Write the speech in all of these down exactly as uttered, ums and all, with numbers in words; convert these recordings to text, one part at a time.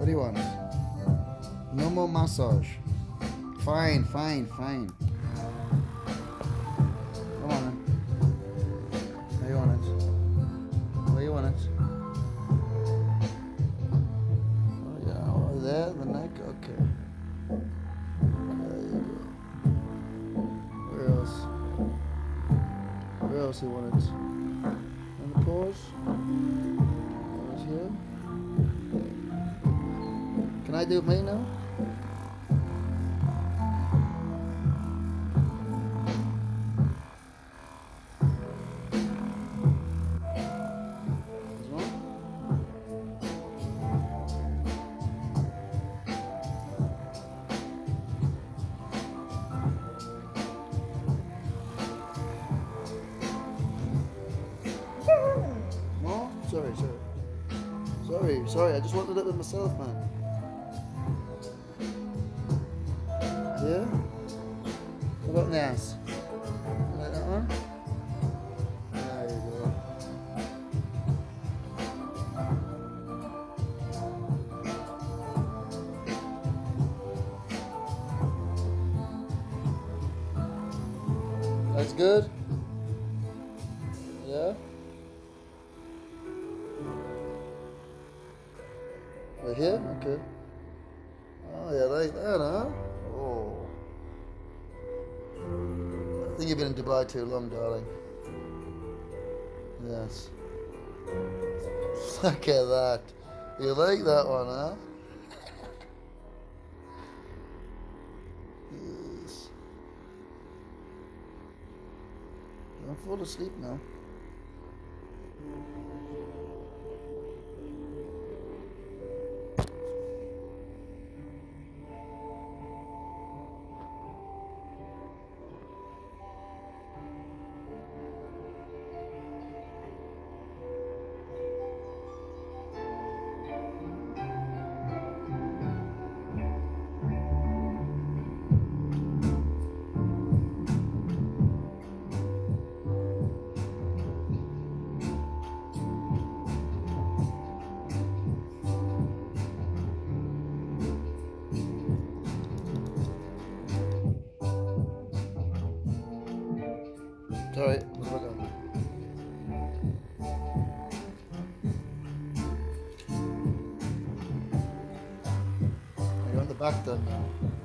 What do you want? No more massage. Fine, fine, fine. Come on then. Where you want it? Where you want it? Oh yeah, oh, there, the neck, okay. There you go. Where else? Where else you want it? On the paws? Right here? Can I do it me now? Sorry, sorry. Sorry, sorry, I just wanted it with myself, man. Yeah? What about the ass? You like that one? There you go. That's good? Yeah? Right here? Okay. Oh, yeah, like that, huh? Oh. I think you've been in Dubai too long, darling. Yes. Look at that. You like that one, huh? Yes. Don't fall asleep now. Sorry, let's look up. You're on the back then now.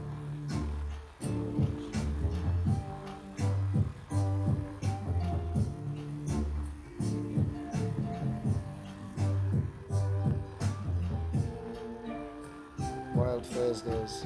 Wild Thursdays.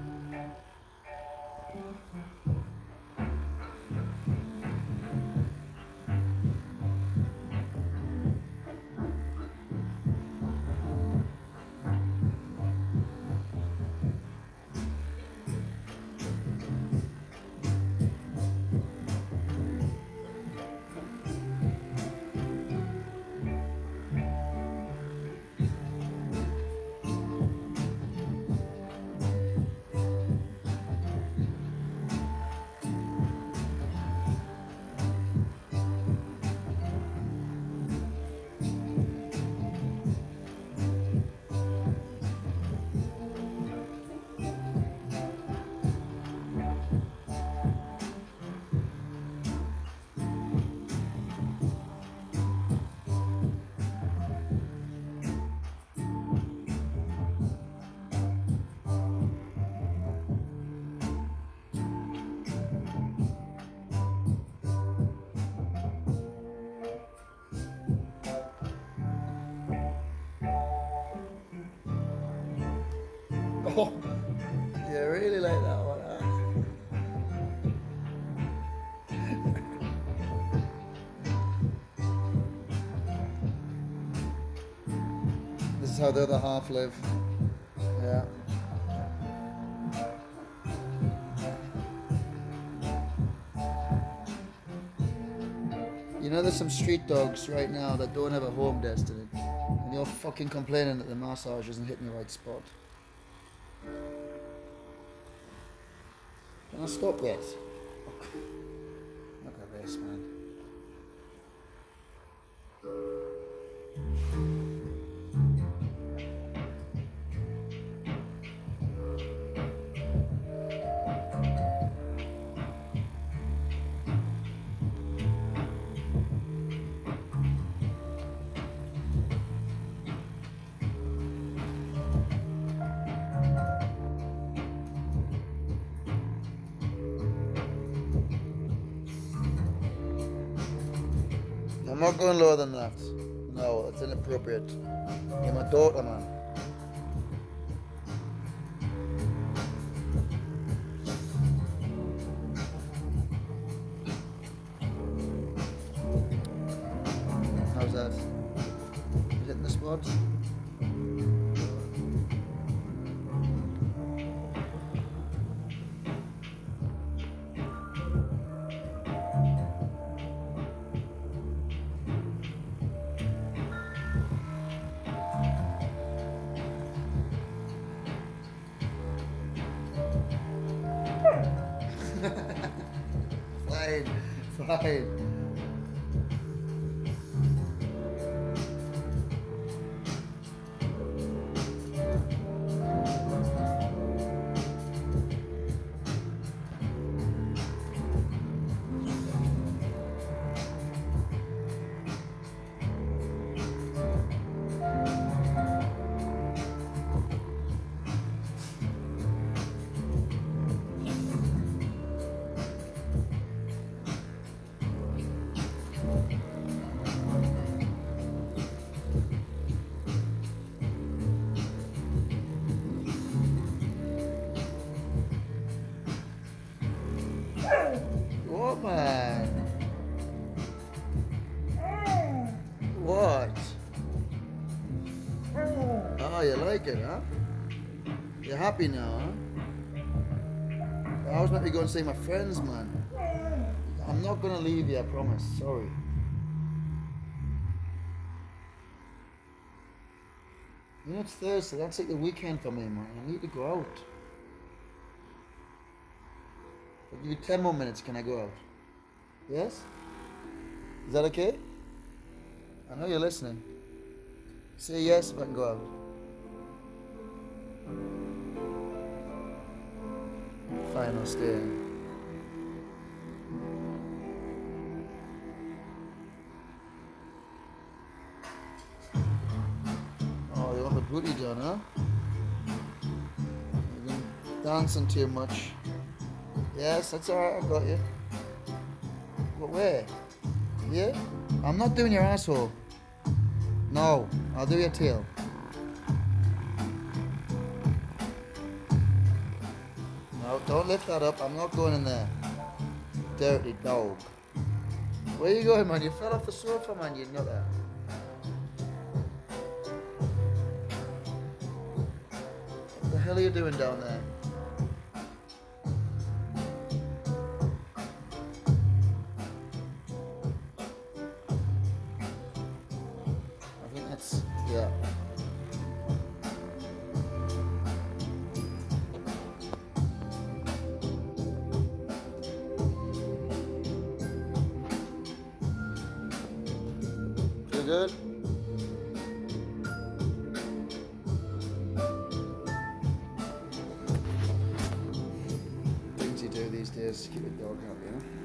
Oh, you really like that one, huh? This is how the other half live. Yeah. You know there's some street dogs right now that don't have a home destiny. And you're fucking complaining that the massage isn't hitting the right spot. Can I stop this? Look at this, man. not going lower than that. No, that's inappropriate. You're my daughter, man. How's that? You hitting the spot? Fine, fine. What, man? What? Oh, you like it, huh? You're happy now, huh? I was meant to go and see my friends, man. I'm not gonna leave you, I promise. Sorry. You know, it's Thursday. That's like the weekend for me, man. I need to go out. I'll give you ten more minutes. Can I go out? Yes? Is that okay? I know you're listening. Say yes if I can go out. Fine, I'll stay. Oh, you want the booty done, huh? You've been dancing too much. Yes, that's alright, I got you. But where? Yeah? I'm not doing your asshole. No, I'll do your tail. No, don't lift that up. I'm not going in there. Dirty dog. Where you going, man? You fell off the sofa, man. You know that. What the hell are you doing down there? Yeah. Feel good? Things you do these days to keep the dog happy, huh?